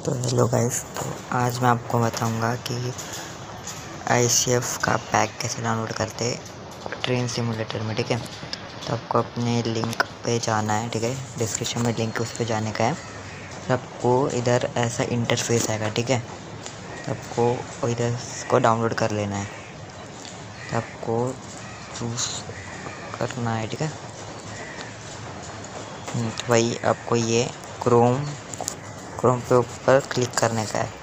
तो hello guys, तो आज मैं आपको बताऊंगा कि ICF का पैक कैसे डाउनलोड करते ट्रेन सिमुलेटर में। ठीक है, तो आपको अपने लिंक पे जाना है। ठीक है, डिस्क्रिप्शन में लिंक उस पर जाने का है। फिर आपको इधर ऐसा इंटरफेस आएगा। ठीक है, तो आपको इधर इसको डाउनलोड कर लेना है। तो आपको चूज़ करना है। ठीक है, तो भाई आपको ये क्रोम पे ऊपर क्लिक करने का है।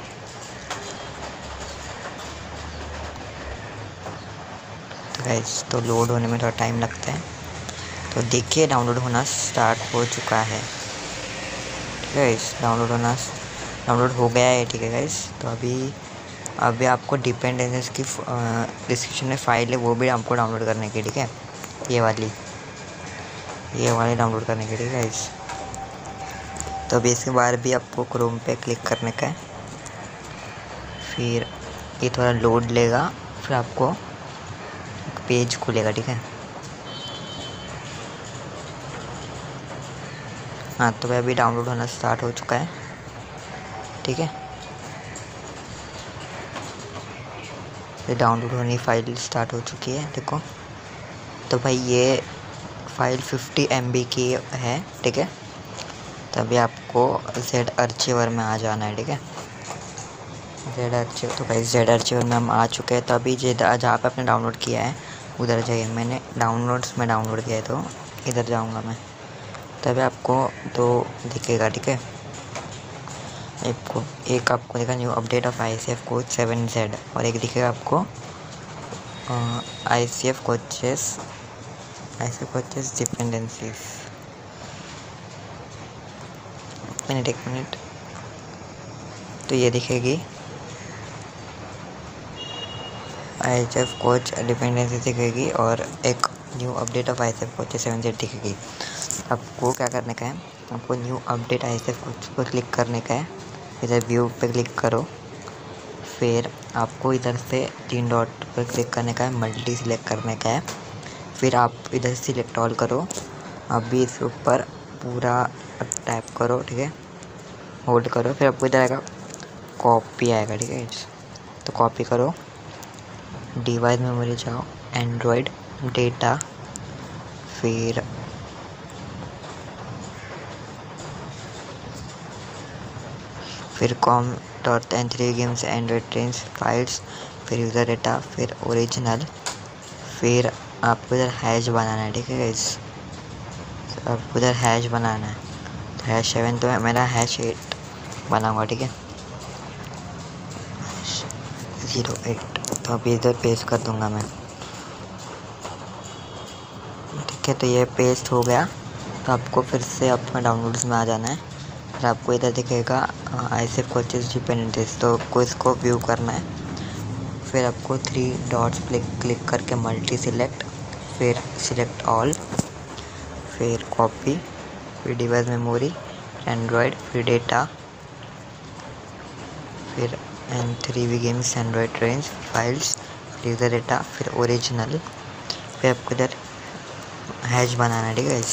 तो गाइस, तो लोड होने में थोड़ा टाइम लगता है। तो देखिए डाउनलोड होना स्टार्ट हो चुका है। ठीक है गाइस, डाउनलोड हो गया है। ठीक है गाइस, तो अभी आपको डिपेंडेंसीज की डिस्क्रिप्शन में फाइल है, वो भी आपको डाउनलोड करने की। ठीक है, ये वाली डाउनलोड करने की। ठीक है गाइस, तो अभी इसके बाद भी आपको क्रोम पे क्लिक करने का है। फिर ये थोड़ा लोड लेगा, फिर आपको एक पेज खुलेगा। ठीक है, हाँ, तो वह अभी डाउनलोड होना स्टार्ट हो चुका है। ठीक है, ये डाउनलोड होनी फाइल स्टार्ट हो चुकी है। देखो, तो भाई ये फाइल 50 MB की है। ठीक है, तभी आपको जेड आर्चिवर में आ जाना है। ठीक है, तो भाई जेड आर्चिवर में हम आ चुके हैं। तो अभी जहाँ पे आपने डाउनलोड किया है उधर जाइए। मैंने डाउनलोड्स में डाउनलोड किया है, तो इधर जाऊँगा मैं, तभी आपको तो दिखेगा। ठीक है, आपको देखा new update of ICF coach 7Z, और एक दिखेगा आपको ICF कोचेस डिपेंडेंसीज। एक मिनट, तो ये दिखेगी ICF कोच डिपेंडेंसी दिखेगी, और एक new update of ICF coaches 7Z दिखेगी। आपको क्या करने का है, आपको न्यू अपडेट ICF कोच पर क्लिक करने का है। इधर व्यू पे क्लिक करो, फिर आपको इधर से 3 डॉट पर क्लिक करने का है, मल्टी सिलेक्ट करने का है। फिर आप इधर सिलेक्ट ऑल करो। अभी इसके ऊपर पूरा टैप करो। ठीक है, होल्ड करो, फिर आपको इधर आएगा कॉपी आएगा। ठीक है, तो कॉपी करो, डिवाइस मेमोरी जाओ, एंड्रॉयड डेटा, फिर com.n3 games Android trains files, फिर यूज़र डेटा, फिर ओरिजिनल, फिर आपको इधर हैश बनाना है। ठीक है गाइस, आपको इधर हैश बनाना है। तो #7 तो मेरा #8 बनाऊंगा। ठीक है, 08, तो अभी इधर पेस्ट कर दूंगा मैं। ठीक है, तो ये पेस्ट हो गया। तो आपको फिर से अपना डाउनलोड्स में आ जाना है। फिर आपको इधर दिखेगा ICF कोचेस डिपेंडेंसीज, तो आपको इसको व्यू करना है। फिर आपको 3 डॉट्स क्लिक करके मल्टी सिलेक्ट, फिर सिलेक्ट ऑल, फिर कॉपी, फिर डिवाइस मेमोरी, एंड्रॉयड, फिर डेटा, फिर N3 games Android trains files, फिर यूज़र डेटा, फिर ओरिजिनल, फिर आपको इधर हैश बनाना है। ठीक है,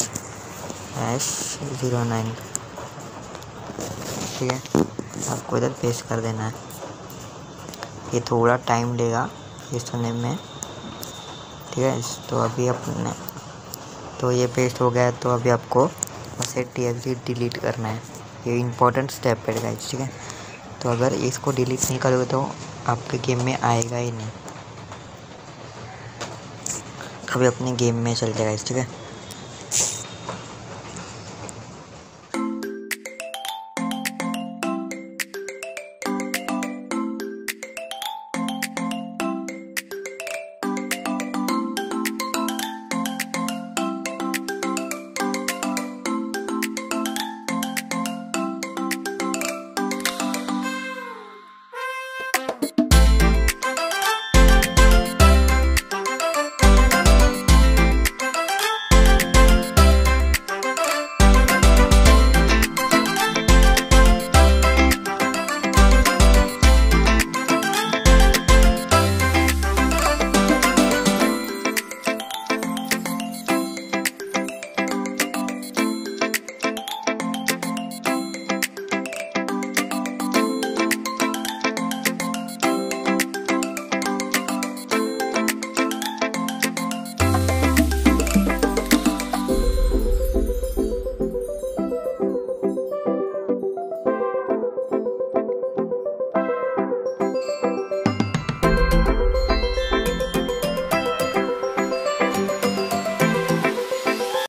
#09। ठीक है, आपको इधर पेस्ट कर देना है। ये थोड़ा टाइम लेगा पेस्ट होने में। ठीक है, तो अभी अपने तो ये पेस्ट हो गया है। तो अभी आपको उसे TXT डिलीट करना है। ये इम्पोर्टेंट स्टेप है गाइस। ठीक है, तो अगर इसको डिलीट नहीं करोगे तो आपके गेम में आएगा ही नहीं। अभी अपने गेम में चलते गाइस। ठीक है,